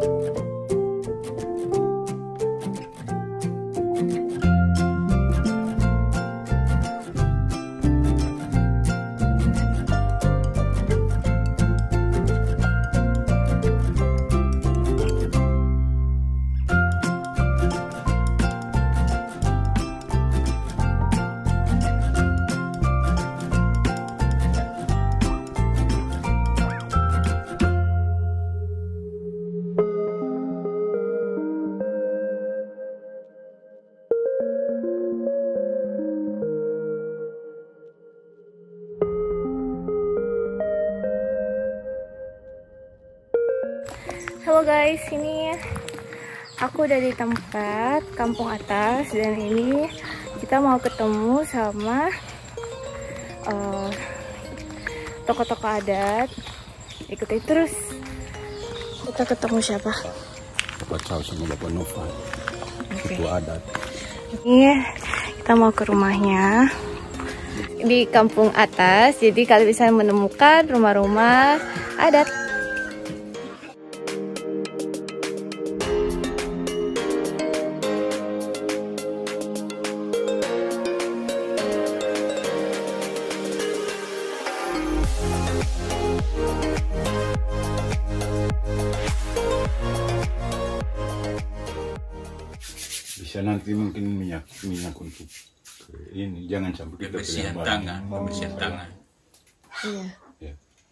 Halo guys, ini aku udah di tempat kampung atas dan ini kita mau ketemu sama tokoh-tokoh adat. Ikuti terus. Kita ketemu siapa? Bapak Cao sama Bapak Nova, ketua adat. Ini kita mau ke rumahnya di kampung atas, jadi kalian bisa menemukan rumah-rumah adat. Bisa nanti mungkin minyak untuk ini, jangan sampai kita pembersihan tangan. Iya. Ya.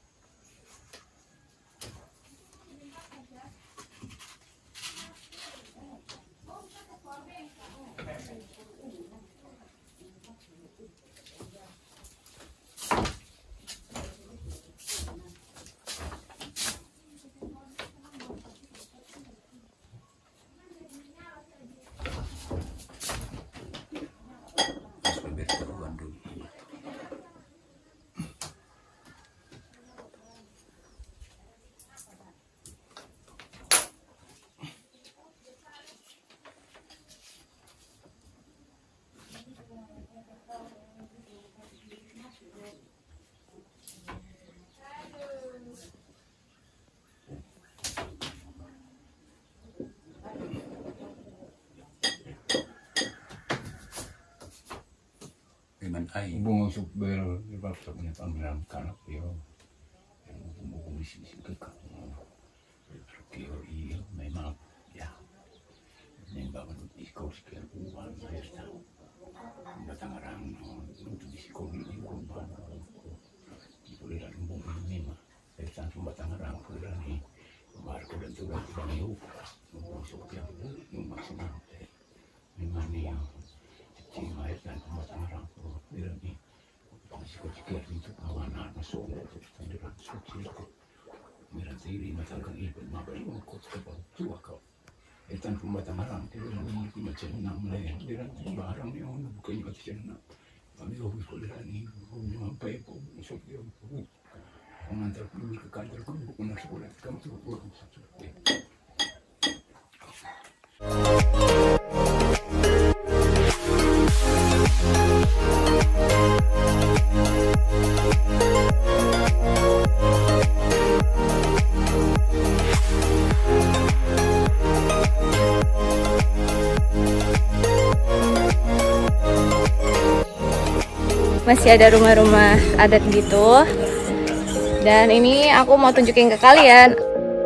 Bunga subel di bawah punya panggilan kanak yo, yang buku isi ke kamu, kyo iyo memang ya, yang bawa untuk ikut sekian uang biasa, datang orang untuk disikoni di kumpulan, boleh lagi bunga ini mah, biasa batang orang boleh nih, marco dan tugas tidak yuk, masuk yang maksimal, memang nih yang cuma dan batang orang boleh nih. Jika itu kawanan masuk kendaraan suci merah tiri matakan ibu mabai mengkot kebal tua kau etan pembatang arang tidak memiliki macam enam lain dengan barang yang bukan macam enam kami lebih kuliah ini sampai pun masuk dia mengantar dulu ke kantor kamu bukan sekolah kamu tuh kurang satu. Masih ada rumah-rumah adat gitu. Dan ini aku mau tunjukin ke kalian.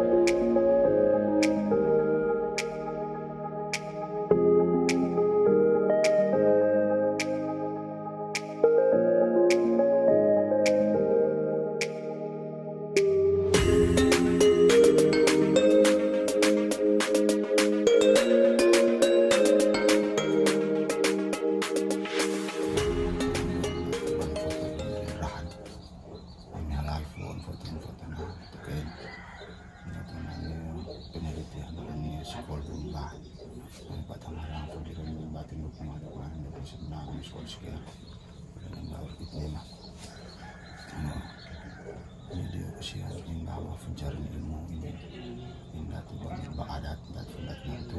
Pencarian ilmu ini indah tuh adat dan sunatnya itu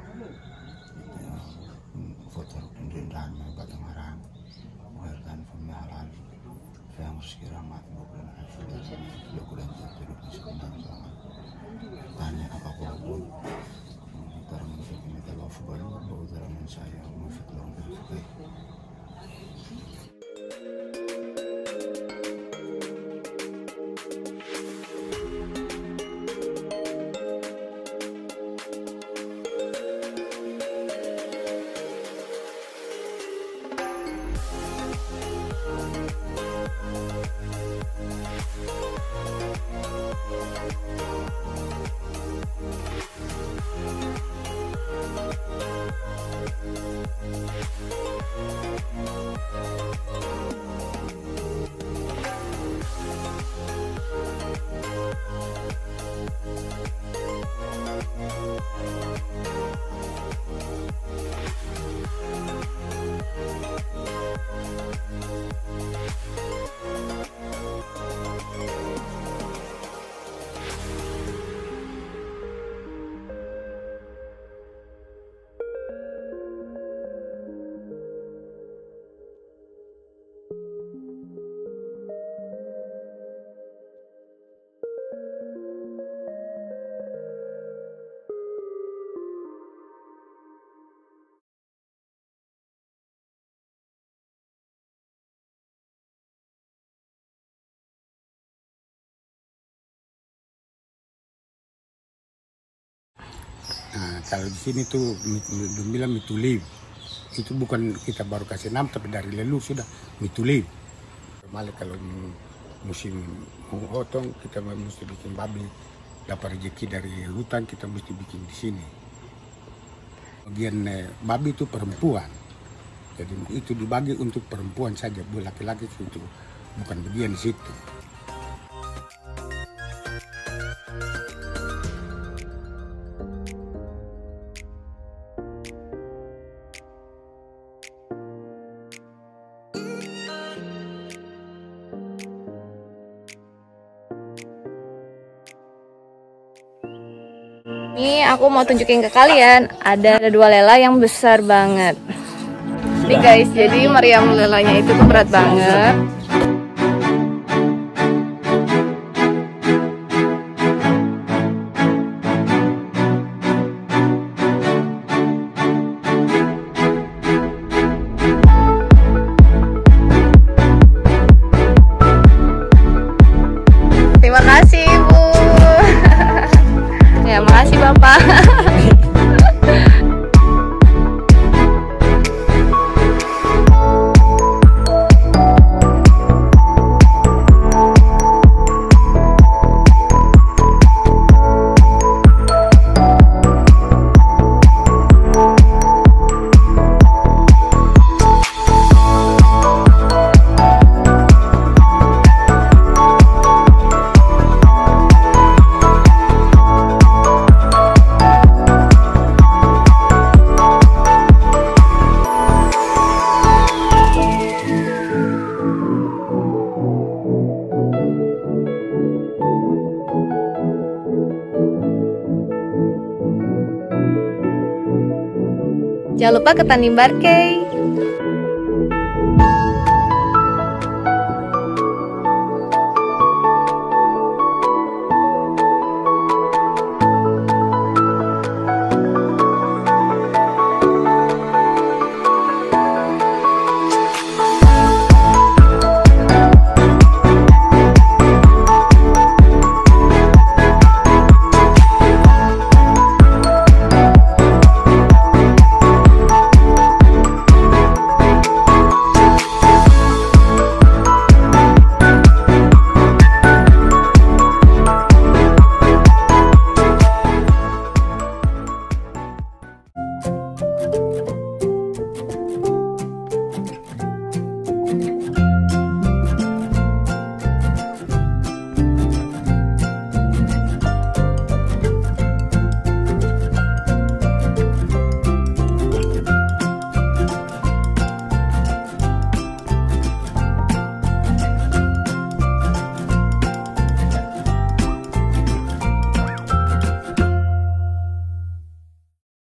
foto pendidikan batang arang mengajarkan pemahaman yang sekiranya bukan sudah dokumen tertulis tentang tanya apapun Nah, kalau di sini tuh bilang mitulib, itu bukan kita baru kasih nama, tapi dari leluhur sudah mitulib. Malah kalau musim otong kita mesti bikin babi, dapat rezeki dari hutan kita mesti bikin di sini. Bagian babi itu perempuan, jadi itu dibagi untuk perempuan saja, laki-laki itu bukan bagian di situ. Ini aku mau tunjukin ke kalian, ada 2 lela yang besar banget. Nih guys, jadi meriam lelanya itu tuh berat banget. Terima kasih Ibu. Ya, makasih Bapak. Jangan lupa ke Tanimbar Key.